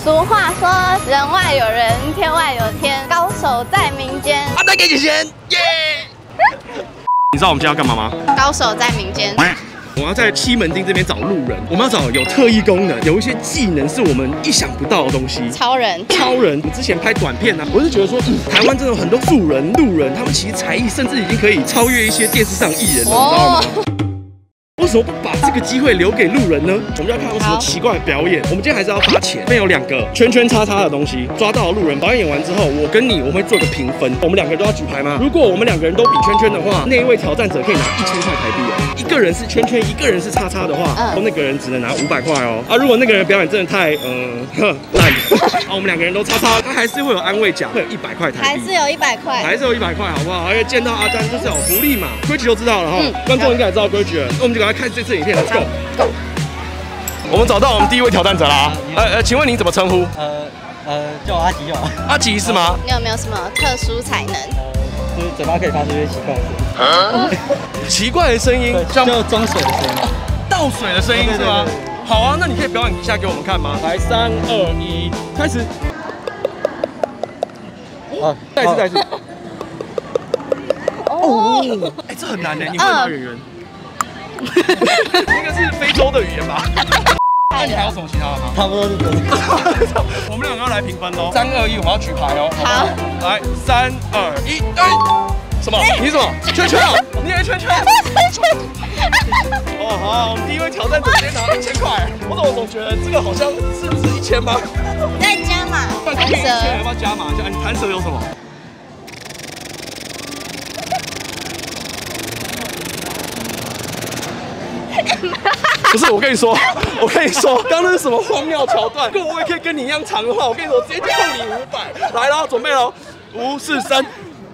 俗话说，人外有人，天外有天，高手在民间。 啊，再给你钱，耶！你知道我们今天要干嘛吗？ 高手在民间。 我要在西门町这边找路人，我们要找有特异功能，有一些技能是我们意想不到的东西。 超人， 我之前拍短片啊，我是觉得说，台湾真的有很多素人、路人，他们其实才艺甚至已经可以超越一些电视上艺人了，你知道吗？为什么不把这个机会留给路人呢？我们要看有什么奇怪的表演。我们今天还是要发钱。这边有2个圈圈叉叉的东西，抓到路人表演完之后，我跟你我们会做个评分。我们2个人都要举牌吗？如果我们2个人都比圈圈的话，那一位挑战者可以拿1000块台币哦。一个人是圈圈，一个人是叉叉的话，那个人只能拿500块哦。啊，如果那个人表演真的太烂，啊，我们2个人都叉叉，他还是会有安慰奖，会有100块台币， 还是有100块， 还是有100块，好不好？而且见到阿丹就是有福利嘛，规矩都知道了哈，观众应该也知道规矩了，那我们就赶快看这次影片 ，Let's go。我们找到我们第一位挑战者啦。请问您怎么称呼？ 叫我阿吉就好。 阿吉是吗？ 你有没有什么特殊才能？ 就是嘴巴可以发出一些奇怪的声音。 奇怪的声音， 像装水的声音， 倒水的声音是吗？好啊，那你可以表演一下给我们看吗？来，3、2、1，开始。啊，再一次。哦，哎，这很难呢，你会吗，圆圆？那个是非洲的语言吧？那你还有什么其他的吗？ 差不多是这样。 我们2个要来评分喽。3、2、1，我们要举牌哦。 好， 来，3、2、1，哎，什么？你什么？圈圈啊？你也圈圈？哦，好，我们第一位挑战者先拿1000块。我总觉得这个好像是值1000吗？ 再加码， 弹舌要不要加码一下？你弹舌有什么？不是，我跟你说，刚刚那是什么荒谬桥段？如果我也可以跟你一样长的话，我跟你说，直接就扣你500。来喽，准备喽，5、4、3。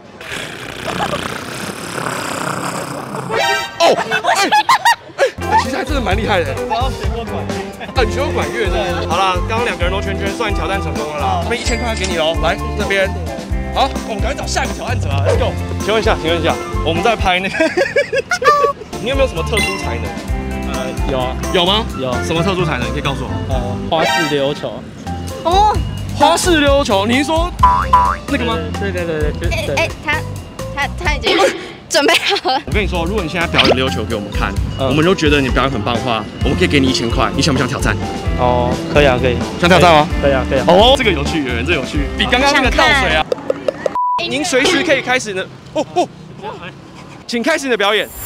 哦，其实还真的蛮厉害的。 我要学过管乐。 啊，你学过管乐是不是？好啦，刚刚2个人都圈圈，算挑战成功了啦。这边1000块给你喽，来这边。好，我们赶紧找下一个挑战者啊 ，Let's go。请问一下，我们在拍那个，你有没有什么特殊才能？ 有啊， 有吗？ 有。 什么特殊才能？你可以告诉我。 花式溜球。 哦， 花式溜球，你是说那个吗？ 对。 哎，他已经准备好了。 我跟你说，如果你现在表演溜球给我们看，我们都觉得你表演很棒的话，我们可以给你1000块。你想不想挑战？ 哦，可以啊，可以。 想挑战吗？ 可以啊。 哦，这个有趣，这有趣，比刚刚那个倒水啊。您随时可以开始呢。请开始你的表演。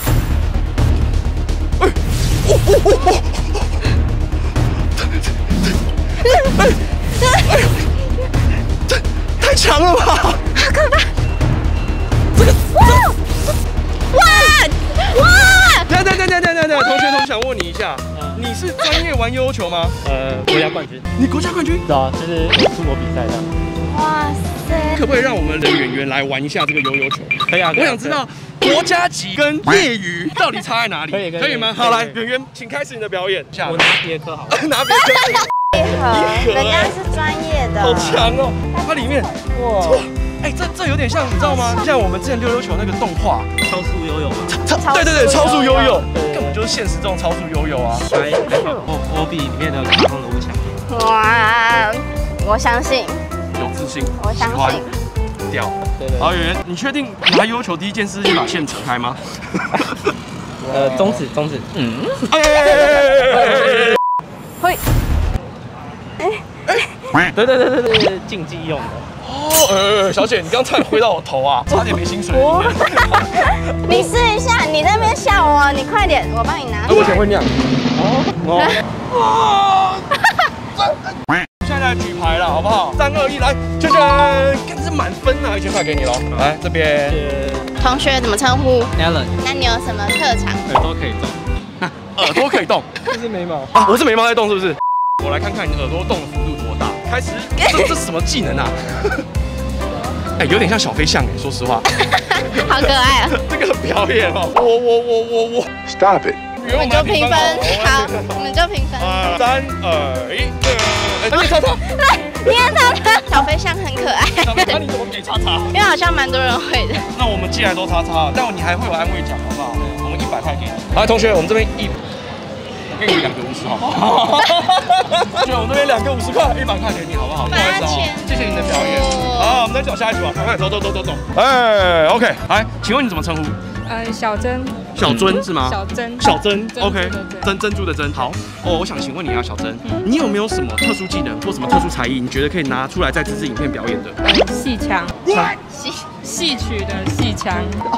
太强了吧！好可怕！ 这个哇！ 等，同学想问你一下，你是专业玩悠悠球吗？ 国家冠军。 你国家冠军？ 对啊，就是出国比赛的。 哇塞！ 可不可以让我们的圆圆来玩一下这个悠悠球？ 可以啊。 我想知道国家级跟业余到底差在哪里？可以吗？好，来，圆圆，请开始你的表演。 我拿别的科好了。 拿别的，人家是专业的， 好强哦！它里面哇，哎，这有点像，你知道吗？像我们之前溜溜球那个动画， 超速悠悠嘛。 对，超速悠悠，根本就是现实中超速悠悠啊！ 我比里面的卡通人物强。 哇，我相信， 有自信， 我相信， 屌。好，圆圆，你确定拿悠悠球第一件事是把线扯开吗？ 中指。 会。 对，竞技用的。 哦，小姐，你刚才挥到我头啊，差点没薪水。 你试一下，你那边笑我，你快点，我帮你拿。 我想会那样。现在举牌了，好不好？3、2、1，来，圈圈，看是满分啊，1000块给你喽。来这边。 同学怎么称呼 ？Alan。 那你有什么特长？ 耳朵可以动。 耳朵可以动？ 这是眉毛啊，我是眉毛在动，是不是？我来看看你耳朵动的幅度多大。开始，这是什么技能啊？哎，有点像小飞象哎，说实话。 好可爱啊！ 这个表演哦，我 ，Stop it。 我们就评分，好，我们就评分。 3、2、1，你叉叉， 你也叉叉，小飞象很可爱。 那你怎么给叉叉？ 因为好像蛮多人会的。 那我们既然都叉叉，但你还会有安慰奖，好不好？我们100块给你。来，同学，我们这边给你2个50好不好？就我那边2个50块，100块给你好不好？不好意思哦，谢谢你的表演。好，我们再找下一组啊，快走。哎 ，OK， 来，请问你怎么称呼？ 小珍。 小珍是吗？小珍 ，OK， 珍珠的珍。好，我想请问你啊，小珍，你有没有什么特殊技能或什么特殊才艺，你觉得可以拿出来在这支影片表演的？ 戏腔，戏曲的戏腔，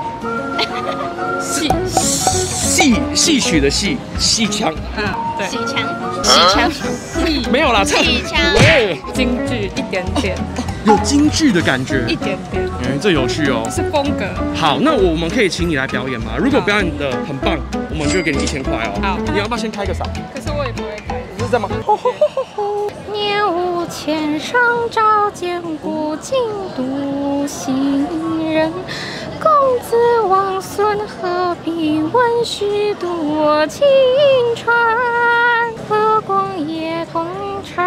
戏曲的戏腔， 对， 戏腔， 没有啦， 戏腔， 喂， 京剧一点点， 有京剧的感觉， 一点点， 这有趣哦， 是风格。 好，那我们可以请你来表演吗？如果表演的很棒，我们就给你1000块哦。 好， 你要不要先开个嗓？ 可是我也不会开。 是这样吗？ 年五千上朝见古今独行人，公子王孙何必问许多情传，和光夜同尘。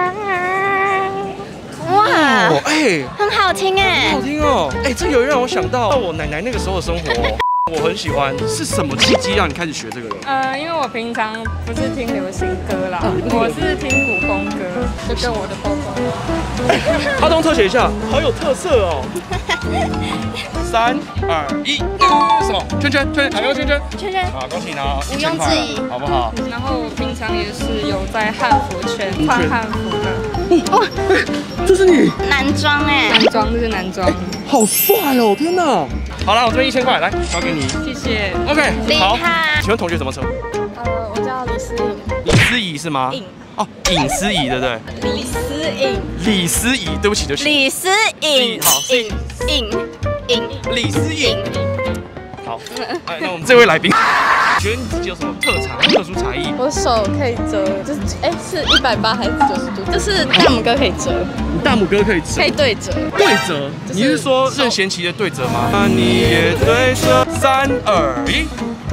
哇， 哎， 很好听哎， 好听哦，哎，这有让我想到我奶奶那个时候的生活。我很喜欢，是什么契机让你开始学这个的？ 因为我平常不是听流行歌啦，我是听古风歌，就跟我的包包。 哈东特写一下，好有特色哦。3、2、1，什么？圈，海洋圈。好，恭喜拿1000块，好不好？ 然后我平常也是有在汉服圈穿汉服的。 哇，这是你男装哎， 男装这是男装， 好帅哦！天哪！好了，我这边1000块，来交给你， 谢谢。 OK， 好。 厉害。 请问同学怎么称呼？ 我叫李思颖。 李思怡是吗？哦，尹思怡对不对？ 李思颖。 李思怡，对不起。 李思颖。 好， 颖。 李思颖。好，哎，那我们这位来宾，觉得你自己有什么特长、特殊才艺？ 我手可以折，就是是180还是90度？就是大拇哥可以折， 你大拇哥可以折， 可以对折。 对折？你是说任贤齐的对折吗？那你也对折，3、2、1。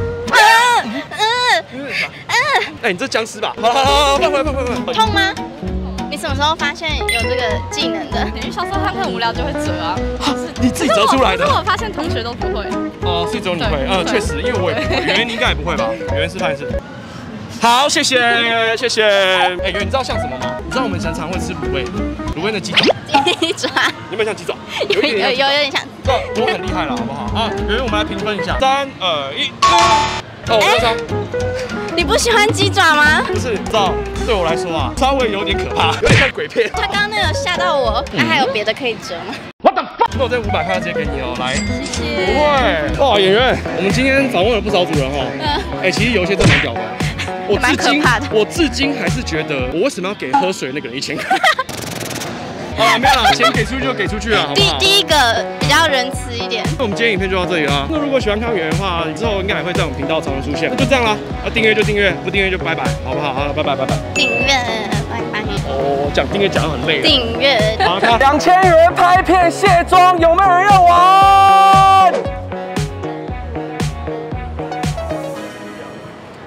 哎，你这僵尸吧？好，快！ 痛吗？你什么时候发现有这个技能的？ 因为小时候他们很无聊就会折啊。 你自己折出来的？ 可是我发现同学都不会。 哦，是只有你会，确实，因为我也不会，圆圆你应该也不会吧？圆圆示范一次。好，谢谢。哎，圆，你知道像什么吗？你知道我们常会吃卤味的鸡爪。 鸡爪。 有没有像鸡爪？ 有点像。 我很厉害了，好不好？啊，圆圆，我们来评分一下。3、2、1。哦，我抽。 你不喜欢鸡爪吗？ 不是，你知道，对我来说啊，稍微有点可怕，有点像鬼片。 他刚刚那个吓到我，那还有别的可以折吗？ 那我这500块直接给你哦，来。 谢谢。 不会。哇，演员，我们今天访问了不少主人哦。哎，其实有一些真的蛮屌的。我至今还是觉得，我为什么要给喝水那个人1000块？好了，没有啦，钱给出去就给出去了，好不好？ 第一个比较仁慈一点。 那我们今天影片就到这里啦。那如果喜欢看圆圆的话，之后应该还会在我们频道常常出现。那就这样啦，订阅就订阅，不订阅就拜拜，好不好？好，拜拜。 订阅，拜拜。 哦，讲订阅讲得很累。 订阅。 好，2000元拍片卸妆，有没有人要？